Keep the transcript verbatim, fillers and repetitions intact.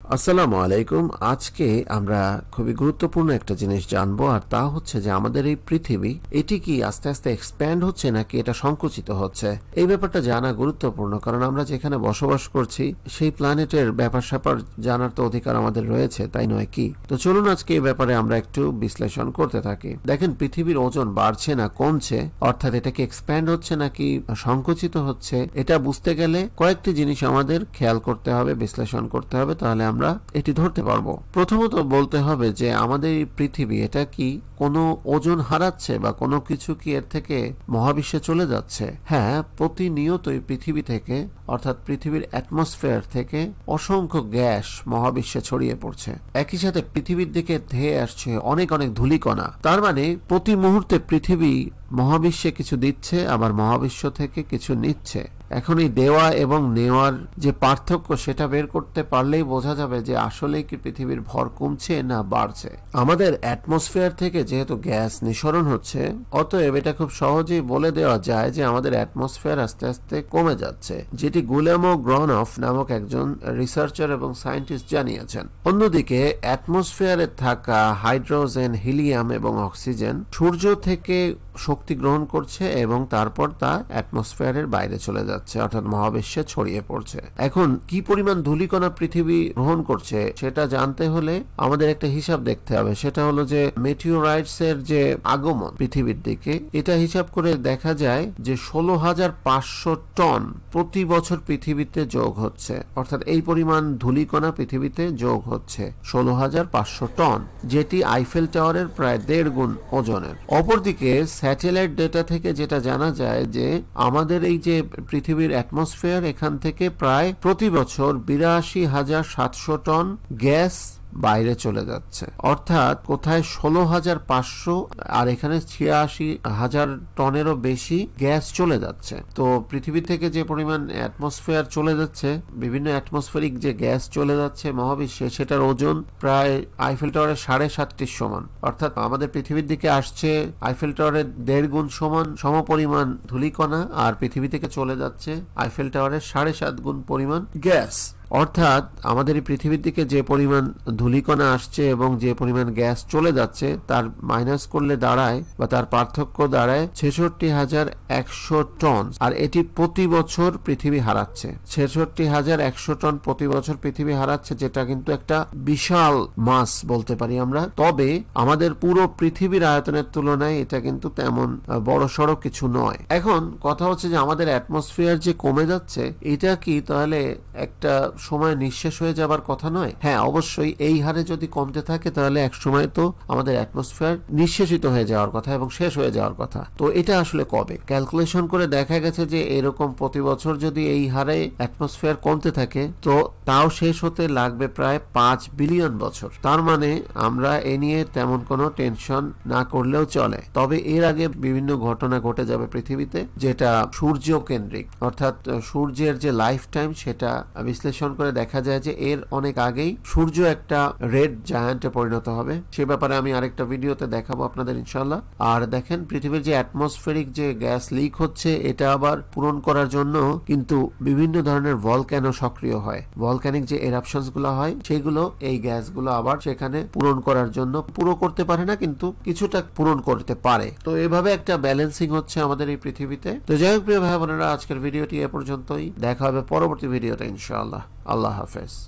আসসালামু আলাইকুম। আজকে আমরা খুবই গুরুত্বপূর্ণ একটা জিনিস জানবো, আর তা হচ্ছে যে আমাদের এই পৃথিবী এটি কি আস্তে আস্তে এক্সপ্যান্ড হচ্ছে নাকি এটা সংকুচিত হচ্ছে। এই ব্যাপারটা জানা গুরুত্বপূর্ণ, কারণ আমরা যেখানে বসবাস করছি সেই প্ল্যানেটের ব্যাপার স্যাপার জানার তো অধিকার আমাদের রয়েছে, তাই নয় কি? তো চলুন আজকে এই ব্যাপারে আমরা একটু বিশ্লেষণ করতে থাকি। দেখেন, পৃথিবীর ওজন বাড়ছে না কমছে, অর্থাৎ এটা কি এক্সপ্যান্ড হচ্ছে নাকি সংকুচিত হচ্ছে, এটা বুঝতে গেলে কয়েকটি জিনিস আমাদের খেয়াল করতে হবে, বিশ্লেষণ করতে হবে, তাহলে আমরা এটি ধরতে পারবো। প্রথমত বলতে হবে যে আমাদের এই পৃথিবী এটা কি কোনো ওজন হারাচ্ছে বা কোনো কিছু কি এর থেকে মহাবিশ্বে চলে যাচ্ছে? হ্যাঁ, প্রতিনিয়তই পৃথিবী থেকে অর্থাৎ পৃথিবীর অ্যাটমসফিয়ার থেকে অসংখ্য গ্যাস মহাবিশ্বে ছড়িয়ে পড়ছে। একই সাথে পৃথিবীর দিকে ধেয়ে আসছে অনেক অনেক ধূলিকণা। তার মানে প্রতি মুহূর্তে পৃথিবী মহাবিশ্বে কিছু দিচ্ছে, আবার মহাবিশ্ব থেকে কিছু নিচ্ছে। এখন এই দেওয়া এবং নেওয়ার যে পার্থক্য সেটা বের করতে পারলেই বোঝা যাবে যে আসলে কি পৃথিবীর ভর কমছে না বাড়ছে। আমাদের অ্যাটমসফিয়ার থেকে যেহেতু গ্যাস নিঃসরণ হচ্ছে, অতএব এটা খুব সহজেই বলে দেওয়া যায় যে আমাদের অ্যাটমসফিয়ার আস্তে আস্তে কমে যাচ্ছে, যেটি গুলেমো গ্রনফ নামক একজন রিসার্চার এবং সায়েন্টিস্ট জানিয়েছেন। অন্যদিকে অ্যাটমসফিয়ারে থাকা হাইড্রোজেন, হিলিয়াম এবং অক্সিজেন সূর্য থেকে শক্তি গ্রহণ করছে এবং তারপর তা অ্যাটমসফিয়ারের বাইরে চলে যাচ্ছে, অর্থাৎ মহাবিশ্বে ছড়িয়ে পড়ছে। এখন কি পরিমাণ ধূলিকণা পৃথিবী গ্রহণ করছে সেটা জানতে হলে আমাদের একটা হিসাব দেখতে হবে। সেটা হলো যে মেটিওরাইটস এর যে আগমন পৃথিবীর দিকে, এটা হিসাব করে দেখা যায় যে ষোলো হাজার পাঁচশো টন প্রতি বছর পৃথিবীতে যোগ হচ্ছে, অর্থাৎ এই পরিমাণ ধূলিকণা পৃথিবীতে যোগ হচ্ছে ষোলো হাজার পাঁচশো টন, যেটি আইফেল টাওয়ারের প্রায় দেড় গুণ ওজনের। অপরদিকে স্যাটেলাইট ডেটা থেকে যেটা জানা যায় যে আমাদের এই যে পৃথিবীর অ্যাটমসফিয়ার, এখান থেকে প্রায় প্রতি বছর বিরাশি হাজার সাতশো টন গ্যাস বাইরে চলে যাচ্ছে, অর্থাৎ কোথায় ষোলো হাজার পাঁচশো আর এখানে ছিয়াশি হাজার টনেরও বেশি গ্যাস চলে যাচ্ছে। তো পৃথিবী থেকে যে পরিমাণ অ্যাটমসফিয়ার চলে যাচ্ছে, বিভিন্ন অ্যাটমসফেরিক যে গ্যাস চলে যাচ্ছে মহাবিশ্বে, সেটার ওজন প্রায় আইফেল টাওয়ারের সাড়ে সাতটির সমান। অর্থাৎ আমাদের পৃথিবীর দিকে আসছে আইফেল টাওয়ারের দেড় গুণ সমান সমপরিমাণ ধূলিকণা, আর পৃথিবী থেকে চলে যাচ্ছে আইফেল টাওয়ারের সাড়ে সাত গুণ পরিমাণ গ্যাস। অর্থাৎ আমাদের এই পৃথিবীর দিকে যে পরিমাণ ধূলিকণা আসছে এবং যে পরিমাণ গ্যাস চলে যাচ্ছে, তার মাইনাস করলে দাঁড়ায় বা তার পার্থক্য দাঁড়ায় ছেষট্টি হাজার একশো টন, আর এটি প্রতি বছর পৃথিবী হারাচ্ছে। ছেষট্টি হাজার একশো টন প্রতি বছর পৃথিবী হারাচ্ছে, যেটা কিন্তু একটা বিশাল মাস বলতে পারি আমরা। তবে আমাদের পুরো পৃথিবীর আয়তনের তুলনায় এটা কিন্তু তেমন বড় সড়ো কিছু নয়। এখন কথা হচ্ছে যে আমাদের অ্যাটমসফিয়ার যে কমে যাচ্ছে, এটা কি তাহলে একটা সময় নিঃশেষ হয়ে যাবার কথা নয়? হ্যাঁ, অবশ্যই এই হারে যদি কমতে থাকে তাহলে এক সময় তো আমাদের অ্যাটমসফিয়ার নিঃশেষিত হয়ে যাওয়ার কথা এবং শেষ হয়ে যাওয়ার কথা। তো এটা আসলে কবে? ক্যালকুলেশন করে দেখা গেছে যে এরকম প্রতি বছর যদি এই হারে অ্যাটমসফিয়ার কমতে থাকে, তো তাও শেষ হতে লাগবে প্রায় পাঁচ বিলিয়ন বছর। তার মানে আমরা এ নিয়ে তেমন কোনো টেনশন না করলেও চলে। তবে এর আগে বিভিন্ন ঘটনা ঘটে যাবে পৃথিবীতে, যেটা সূর্য কেন্দ্রিক, অর্থাৎ সূর্যের যে লাইফ টাইম সেটা বিশ্লেষণ করে দেখা যায় যে এর অনেক আগেই সূর্য একটা রেড জায়ান্টে পরিণত হবে। সে ব্যাপারে আমি আরেকটা ভিডিওতে দেখাবো আপনাদের ইনশাআল্লাহ। আর দেখেন, পৃথিবীর যে অ্যাটমসফেরিক যে গ্যাস লিক হচ্ছে, এটা আবার পূরণ করার জন্য কিন্তু বিভিন্ন ধরনের ভলক্যানো সক্রিয় হয়। ভলক্যানিক যে এরাপশনস গুলো হয়, সেগুলো এই গ্যাসগুলো আবার সেখানে পূরণ করার জন্য পুরো করতে পারে না, কিন্তু কিছুটা পূরণ করতে পারে। তো এভাবে একটা ব্যালেন্সিং হচ্ছে আমাদের এই পৃথিবীতে। তো যাই হোক প্রিয় ভাই বোনেরা, আজকের ভিডিওটি এ পর্যন্তই। দেখা হবে পরবর্তী ভিডিওতে ইনশাআল্লাহ। আল্লাহ হাফেজ।